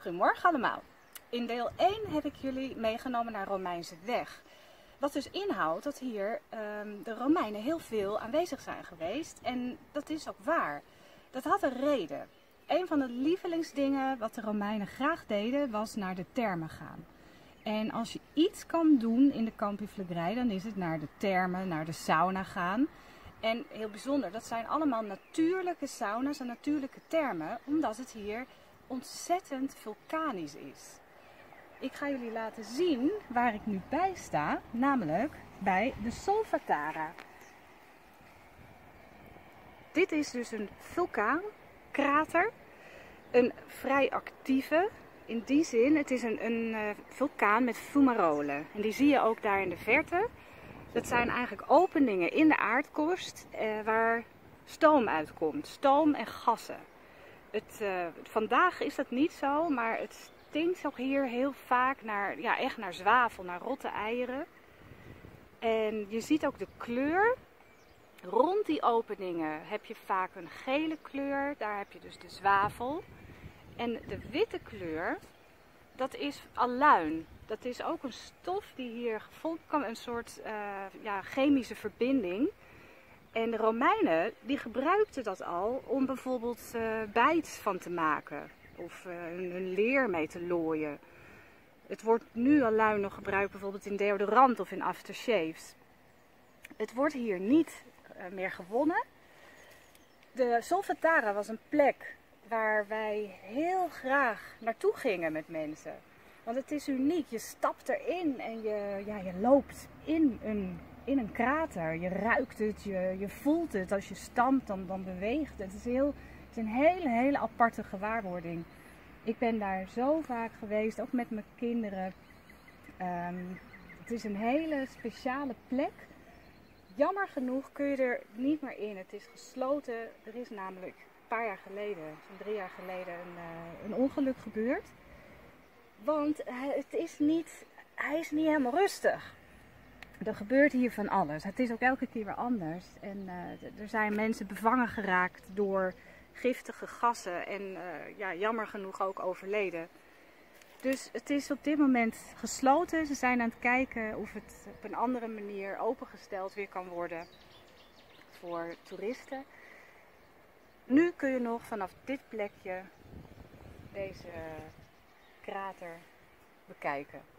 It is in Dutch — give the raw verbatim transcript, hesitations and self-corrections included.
Goedemorgen allemaal. In deel één heb ik jullie meegenomen naar Romeinse weg. Wat dus inhoudt dat hier um, de Romeinen heel veel aanwezig zijn geweest. En dat is ook waar. Dat had een reden. Een van de lievelingsdingen wat de Romeinen graag deden was naar de thermen gaan. En als je iets kan doen in de kampioenvliegerij, dan is het naar de thermen, naar de sauna gaan. En heel bijzonder, dat zijn allemaal natuurlijke sauna's en natuurlijke thermen, omdat het hier ontzettend vulkanisch is. Ik ga jullie laten zien waar ik nu bij sta, namelijk bij de Solfatara. Dit is dus een vulkaankrater, een vrij actieve. In die zin, het is een, een uh, vulkaan met fumarolen. En die zie je ook daar in de verte. Dat zijn eigenlijk openingen in de aardkorst uh, waar stoom uitkomt. Stoom en gassen. Het, uh, vandaag is dat niet zo, maar het stinkt ook hier heel vaak naar, ja, echt naar zwavel, naar rotte eieren. En je ziet ook de kleur. Rond die openingen heb je vaak een gele kleur. Daar heb je dus de zwavel. En de witte kleur, dat is aluin. Dat is ook een stof die hier gevonden kan, een soort uh, ja, chemische verbinding. En de Romeinen die gebruikten dat al om bijvoorbeeld uh, bijt van te maken. Of uh, hun, hun leer mee te looien. Het wordt nu aluin nog gebruikt bijvoorbeeld in deodorant of in aftershaves. Het wordt hier niet uh, meer gewonnen. De Solfatara was een plek waar wij heel graag naartoe gingen met mensen. Want het is uniek. Je stapt erin en je, ja, je loopt in een, in een krater. Je ruikt het, je, je voelt het. Als je stampt, dan, dan beweegt het. Het is, heel, het is een hele, hele aparte gewaarwording. Ik ben daar zo vaak geweest, ook met mijn kinderen. Um, het is een hele speciale plek. Jammer genoeg kun je er niet meer in. Het is gesloten. Er is namelijk een paar jaar geleden, zo'n drie jaar geleden, een, uh, een ongeluk gebeurd. Want het is niet, hij is niet helemaal rustig. Er gebeurt hier van alles. Het is ook elke keer weer anders. En uh, er zijn mensen bevangen geraakt door giftige gassen. En uh, ja, jammer genoeg ook overleden. Dus het is op dit moment gesloten. Ze zijn aan het kijken of het op een andere manier opengesteld weer kan worden voor toeristen. Nu kun je nog vanaf dit plekje deze krater bekijken.